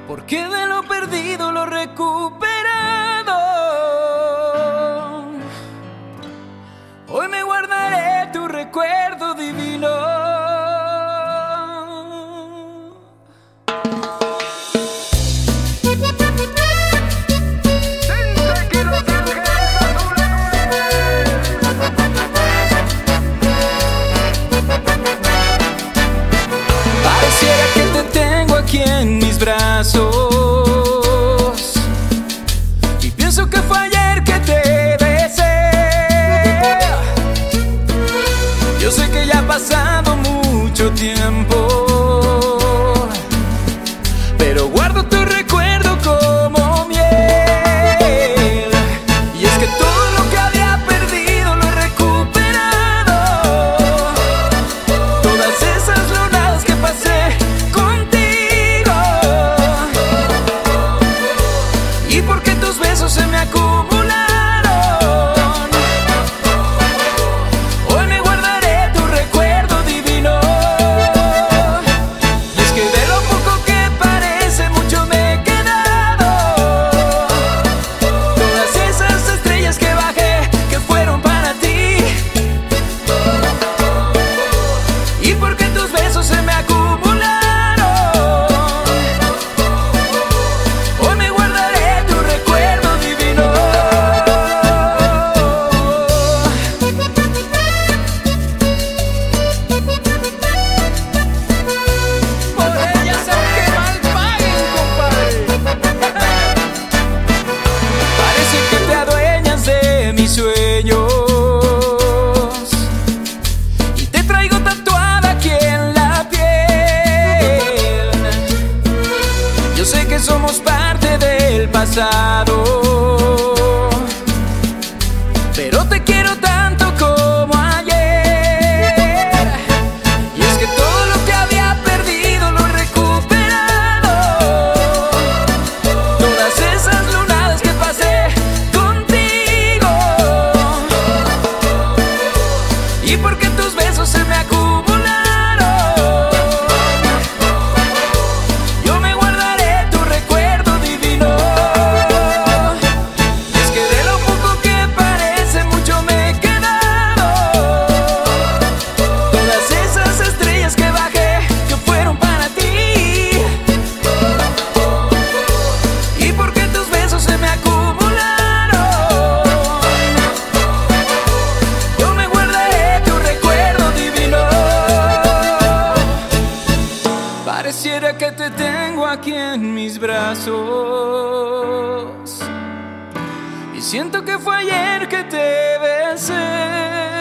porque de lo perdido lo recuperado. Hoy me guardaré tu recuerdo divino. Pareciera que te tengo aquí en mis brazos y pienso que fue ayer que te besé. Yo sé que ya ha pasado mucho tiempo, pero guardo tu recuerdo como miel. Y es que todo lo que había perdido lo he recuperado. Todas esas lunas que pasé contigo, y porque tus besos se me acumularon. Hoy me guardaré tu recuerdo divino. Y es que de lo poco que parece mucho me he quedado. Todas esas estrellas que bajé, que fueron para ti, y porque tus besos se me acumularon. Hoy me guardaré tu recuerdo divino. Por ellas aunque mal paguen, compadre. Parece que te adueñas de mis sueños y te traigo tatuada aquí en la piel. Yo sé que somos parte del pasado, pero te quiero tanto como ayer. Y es que todo lo que había perdido lo he recuperado. Todas esas lunadas que pasé contigo, y porque tus besos se me acumularon. Yo me guardaré tu recuerdo divino. Y es que de lo poco que parece mucho me he quedado. Todas esas estrellas que bajé, que fueron para ti, y porque tus besos se me acumularon. Yo me guardaré tu recuerdo divino. Pareciera que te tengo aquí en mis brazos y siento que fue ayer que te besé.